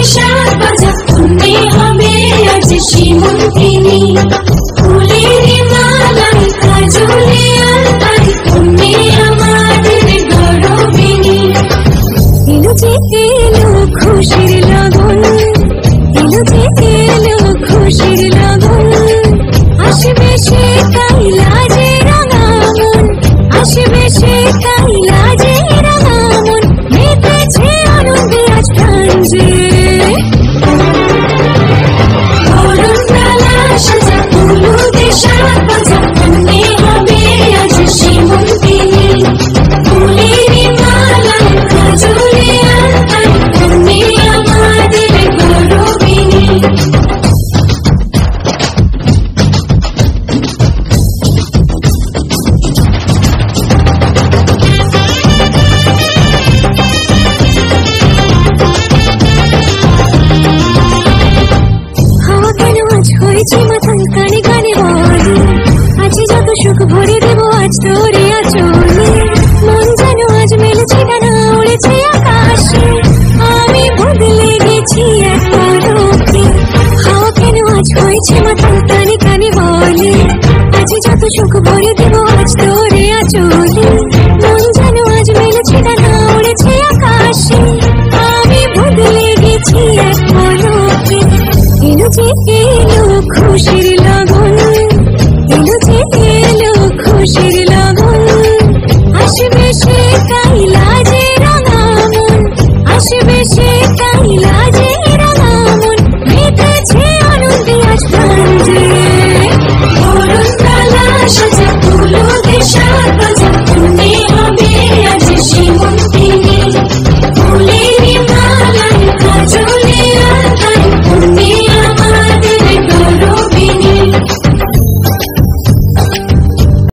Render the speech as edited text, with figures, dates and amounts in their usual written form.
শাক ভাজা পুণ্যে হবে আজ সীমন্তিনী ফুলের মালাই কাজলে আলতায় পুণ্যে আমাদের গৌরবিনী এলো যে এলো খুশির লগন এলো যে এলো খুশির লগন আসবে সে কাইলাজে রাঙামন আসবে সে কাইলাজে রাঙামন মেতেছে আনন্দে আজ প্রাণ যে বরণডালা সাজা হলুদে শাক ভাজা পুণ্যে হবে আজ সীমন্তিনী ফুলের মালাই কাজলে আলতায় পুণ্যে আমাদের গৌরবিনী হাওয়া কেন আজ হয়েছে মাথায় কানে কানে বলে আজ যত সুখ ভরে দেব আজ তোরে আচলে মন যেন আজ মেলেছে ডানা উড়েছে আকাশে আমি বদলে গেছি এক পলকে হাওয়া কেন আজ হয়েছে মাথায় কানে কানে বলে আজ যত সুখ ভরে দেব আজ তোরে আচলে মন যেন আজ মেলেছে ডানা উড়েছে আকাশে আমি বদলে গেছি এক পলকে এলো যে এলো খুশির লগন এলো যে এলো খুশির লগন আসবে সে